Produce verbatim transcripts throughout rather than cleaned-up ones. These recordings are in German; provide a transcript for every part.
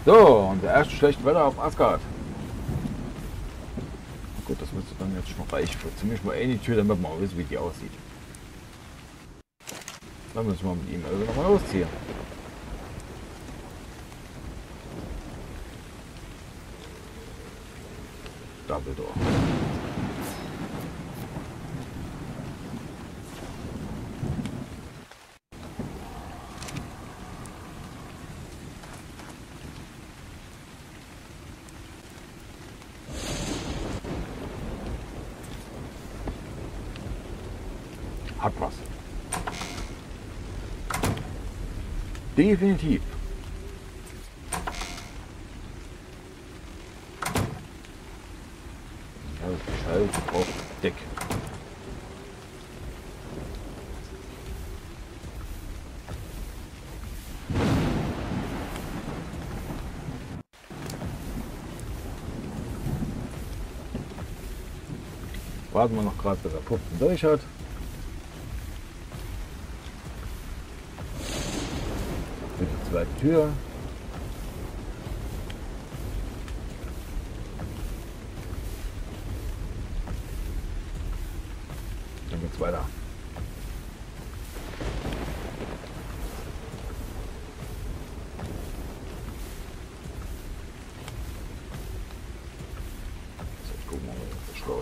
So, und der erste schlechte Wetter auf Asgard. Gut, das müsste dann jetzt schon reichen für ziemlich mal eine Tür, damit man auch wissen, wie die aussieht. Dann müssen wir mit ihm also nochmal losziehen. Dumbledore. Hat was. Definitiv. Ja, Schall auf Deck. Warten wir noch gerade, bis er Pupfen durch hat. Für die zweite Tür. Dann geht's weiter. So, ich guck mal, was ich schlau.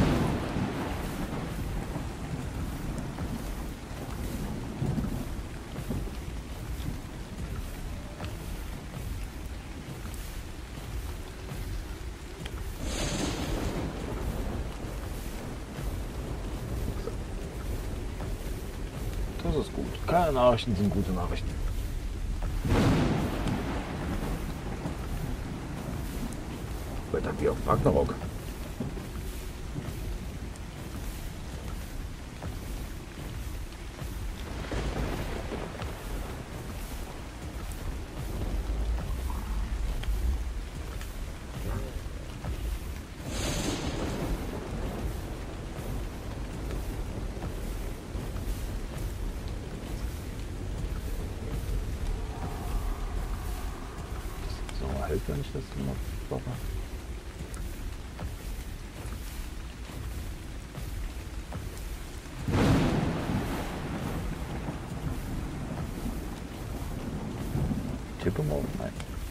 Das ist gut. Keine Nachrichten sind gute Nachrichten. Wetter wie auf Ragnarok. Hält, wenn ich das noch brauche. Tippe mal um, nein.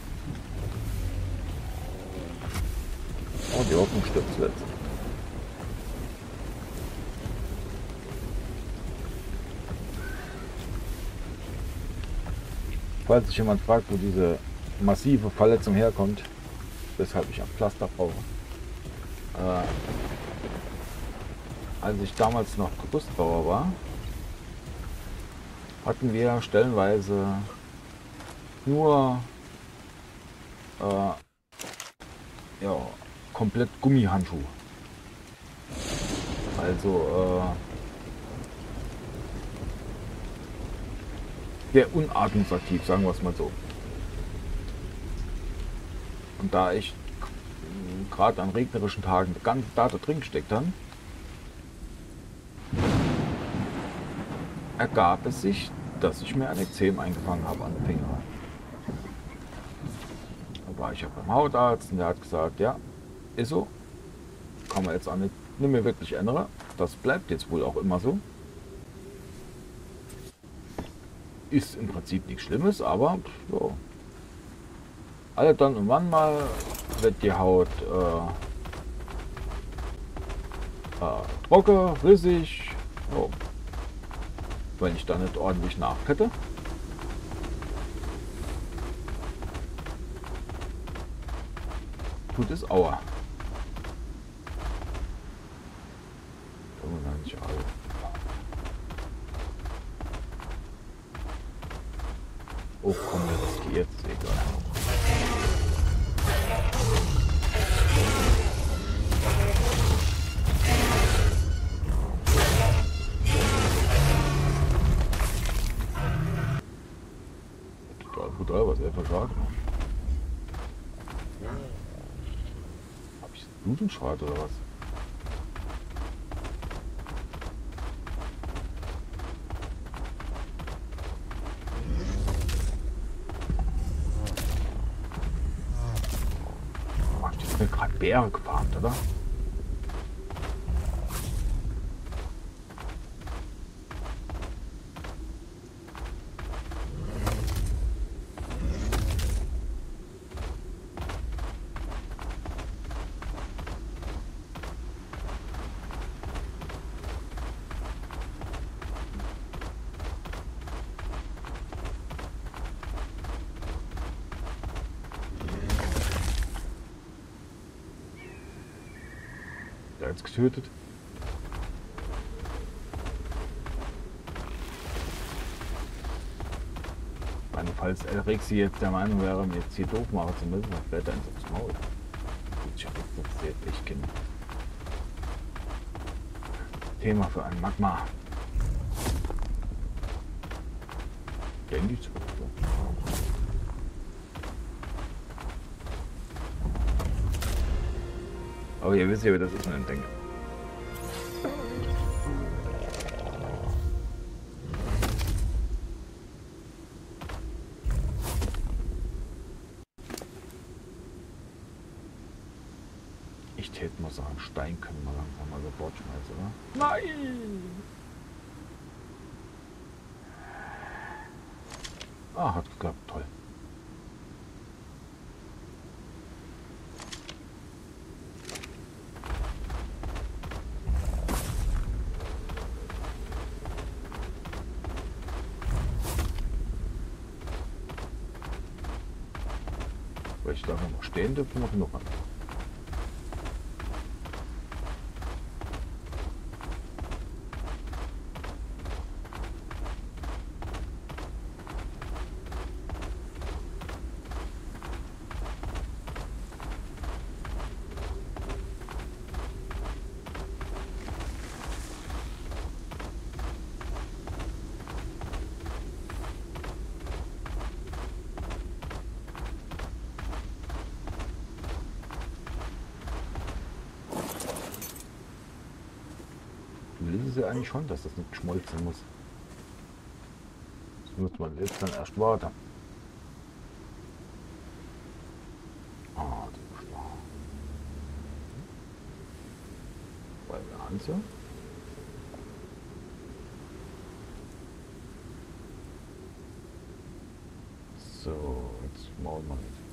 Oh, die Hoffnung stirbt zuletzt. Falls sich jemand fragt, wo diese massive Verletzung herkommt, weshalb ich ein Pflaster brauche. Äh, als ich damals noch Gerüstbauer war, hatten wir stellenweise nur äh, ja, komplett Gummihandschuhe. Also äh, sehr unatmungsaktiv, sagen wir es mal so. Und da ich gerade an regnerischen Tagen die ganze Zeit da drin gesteckt habe, ergab es sich, dass ich mir ein Ekzem eingefangen habe an den Finger. Da war ich ja beim Hautarzt und der hat gesagt, ja, ist so, kann man jetzt auch nicht, nicht mehr wirklich ändern. Das bleibt jetzt wohl auch immer so. Ist im Prinzip nichts Schlimmes, aber so. Alle dann und wann mal wird die Haut äh, äh, trocken, rissig. Oh. Wenn ich da nicht ordentlich nachkette. Tut es Aua. fünfundneunzig Euro. Oh komm, das ist jetzt egal. Brutal, was er versagt. Hab ich Blutenschwad oder was? Ich gerade Beere gefarmt, oder? Der hat's getötet. Meine, falls El Rexi jetzt der Meinung wäre, mir jetzt hier doof machen zu müssen, dann fällt er ins aufs Maul. Ich hab jetzt das jetzt echt kein Thema für ein Magma. Denke ich so. Aber ihr wisst ja, wie das ist, wenn ich denke. Ich täte mal sagen, Stein können wir langsam mal über Bord schmeißen, oder? Nein! Ah, hat geklappt, toll. Weil ich da noch stehen dürfte, noch genug an. Will sie eigentlich schon, dass das nicht geschmolzen muss. Das muss man jetzt dann erst warten. Ah, das ist klar. Weil wir haben sie. So, jetzt machen wir nicht.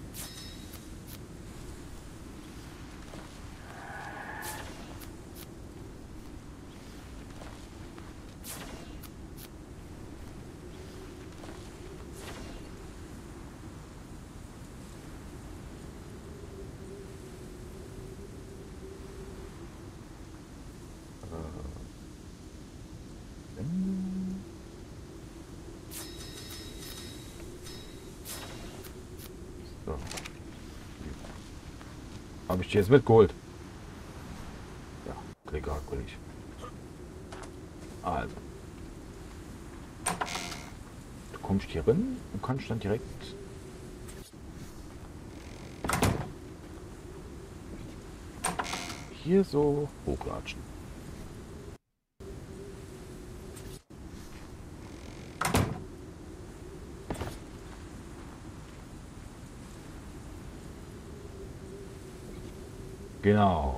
So. Habe ich die jetzt mitgeholt? Ja, legal, Kollege. Also. Du kommst hier rein und kannst dann direkt hier so hochlatschen. Genau.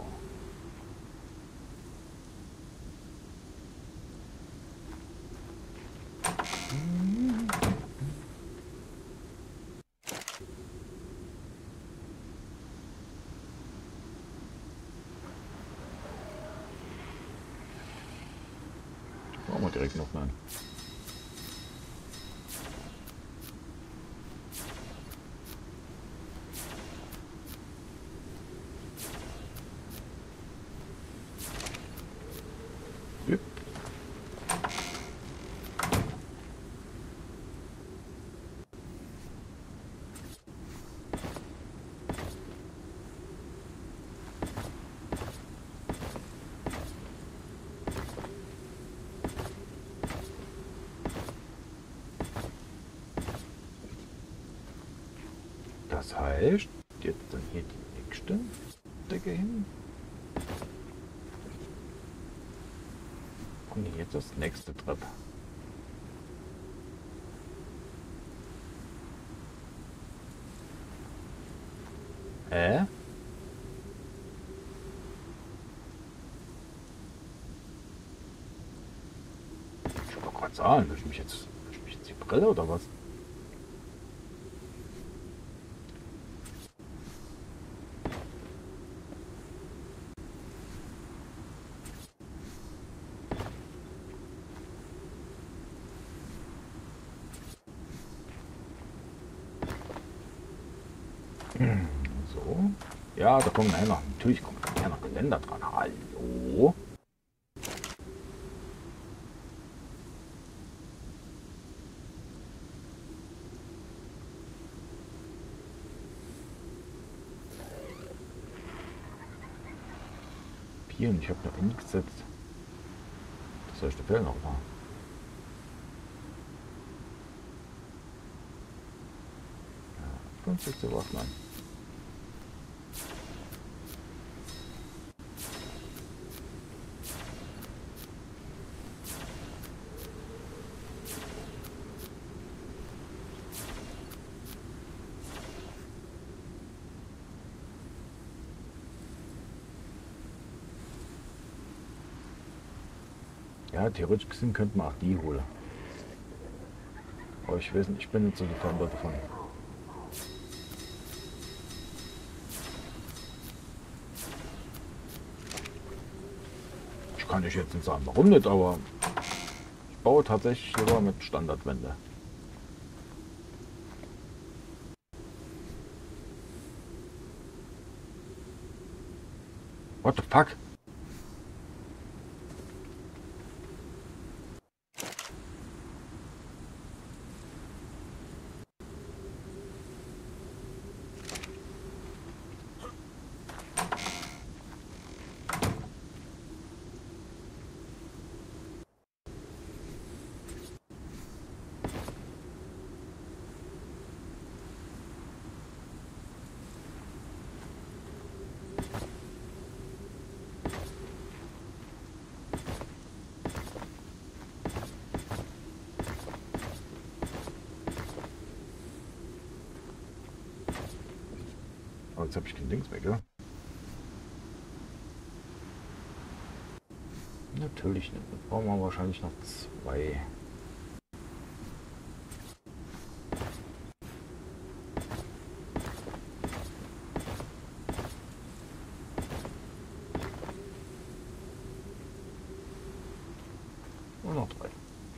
Machen wir direkt noch mal. Yep. Das heißt, jetzt dann hier die nächste Decke hin. Und jetzt das nächste Trepp. Hä? gerade sagen, will ich mich jetzt, will ich mich jetzt die Brille oder was? So. Ja, da kommen nachher noch, natürlich kommt nachher noch Geländer dran. Hallo? Hier, und ich habe noch nichts gesetzt. Das soll ich der Fell noch machen. Ja, fünfzigste Waffen an. Ja, theoretisch gesehen könnte man auch die holen. Aber ich weiß nicht, ich bin nicht so gefallen davon. Ich kann ich jetzt nicht sagen, warum nicht, aber ich baue tatsächlich lieber mit Standardwände. What the fuck? Oh, jetzt habe ich kein Dings mehr, gell? Natürlich nicht. Da brauchen wir wahrscheinlich noch zwei. Und noch drei.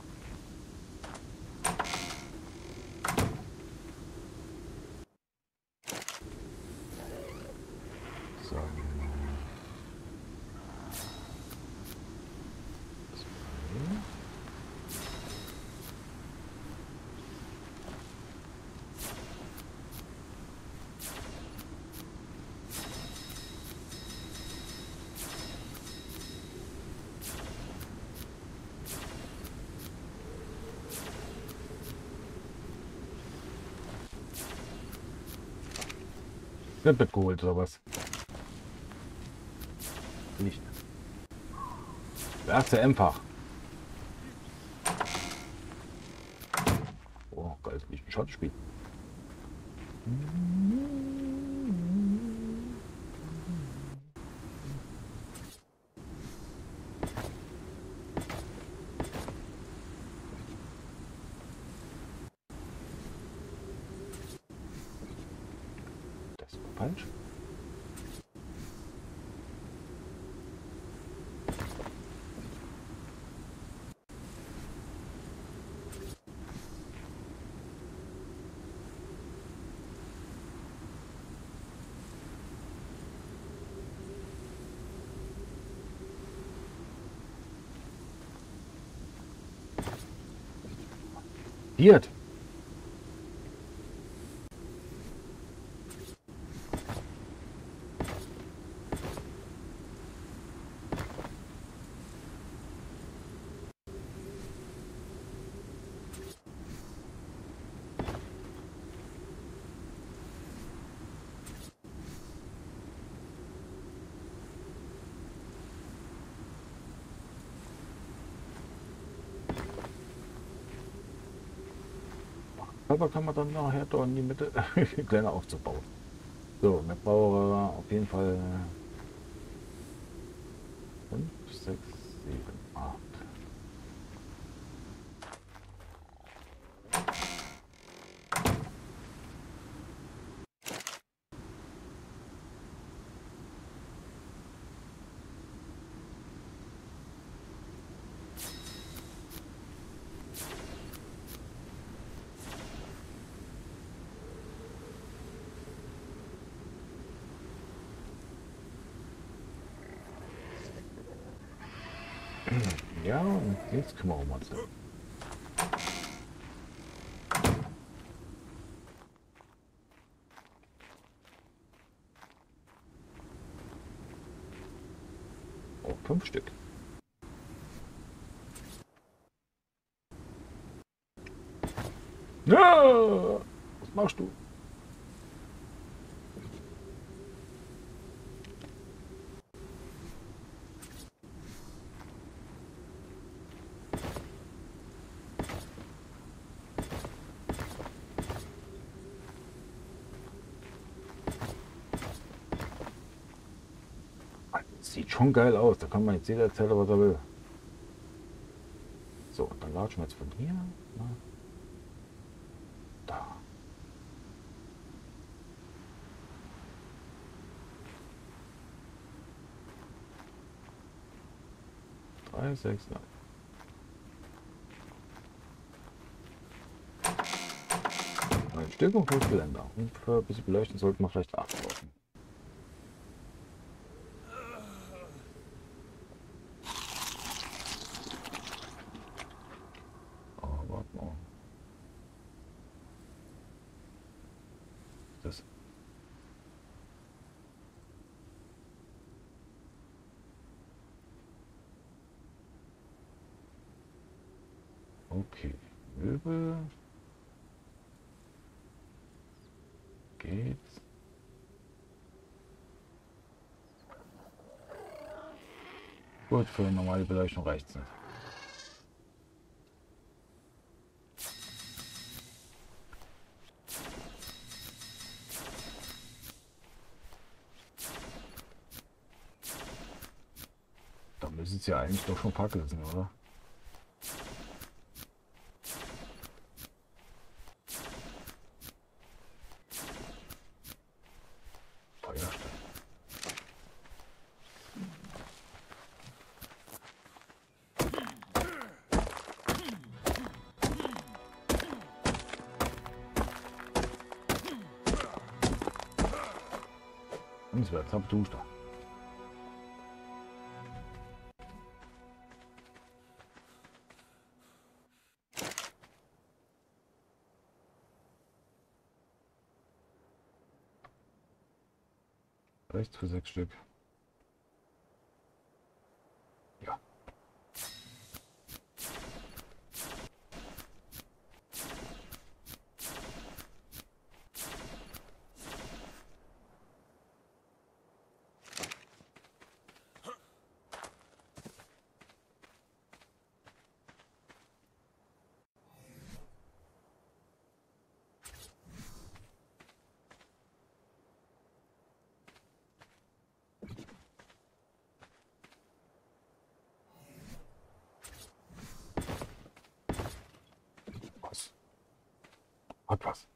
So. Nicht mitgeholt oder was? Nicht. Erste einfach. Oh, geil, ist nicht ein Schadspiel. Das war falsch. Viert. Aber kann man dann nachher da in die Mitte kleiner aufzubauen. So, wir brauchen auf jeden Fall fünf, sechs, sieben, acht. Ja, und jetzt kümmern wir uns. Oh, fünf Stück. Ja! Was machst du? Sieht schon geil aus. Da kann man jetzt jeder erzählen, was er will. So, dann latschen wir jetzt von hier. Na, da. Drei, sechs, neun. Neun Stück und fünf Geländer. Und für ein bisschen beleuchten sollten wir vielleicht acht brauchen. Oh, warte mal. Das. Okay. Möbel. Geht's. Gut, für normale Beleuchtung reicht es nicht. Da müssen es ja eigentlich doch schon Fackeln sein, oder? Feuerstein. Und es wird ab da. Rechts für sechs Stück. Ja. Was? Hat was.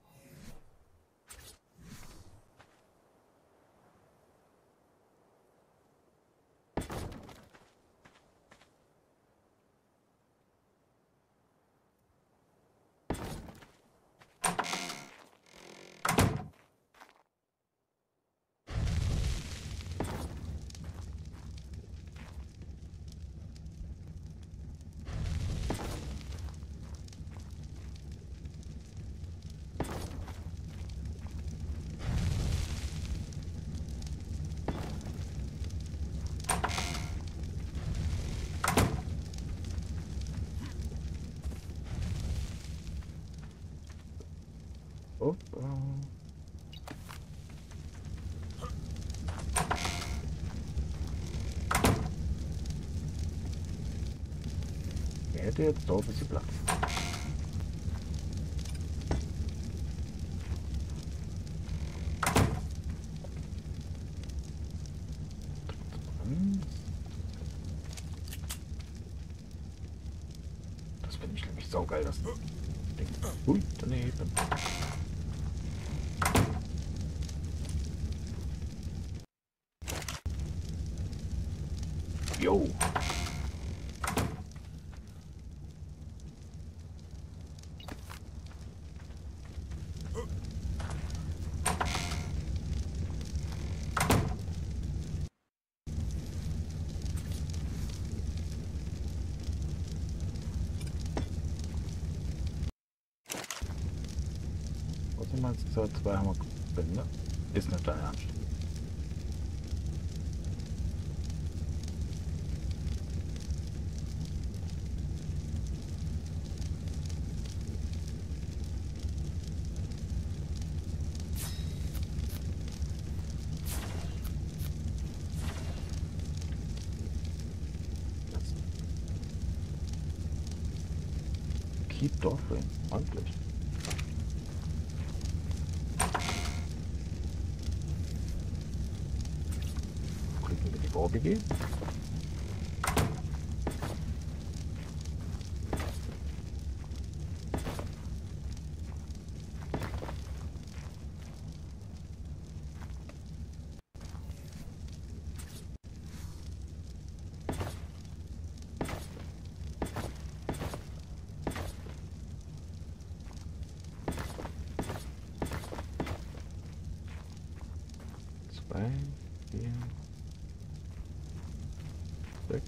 Oh, oh. Er hätte jetzt da ein bisschen Platz. Das finde ich nämlich saugeil, das Ding. Ui, daneben. Jo. So, zwei haben wir drin, ne? Ist nicht dein Ernst. Keep Dorfring, ordentlich. Klicken wir die O B G. Zwei, vier, sechs.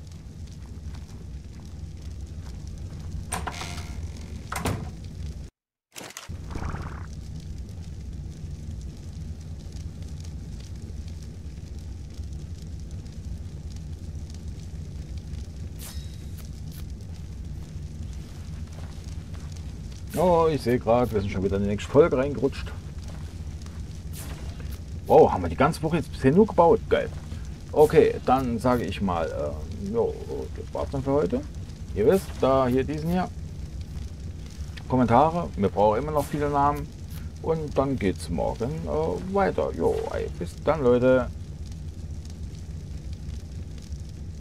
Oh, ich sehe gerade, wir sind schon wieder in die nächste Folge reingerutscht. Wow, haben wir die ganze Woche jetzt bisher nur gebaut. Geil. Okay, dann sage ich mal, äh, jo, das war's dann für heute. Ihr wisst, da hier diesen hier. Kommentare, wir brauchen immer noch viele Namen. Und dann geht's morgen äh, weiter. Jo, ey, bis dann, Leute.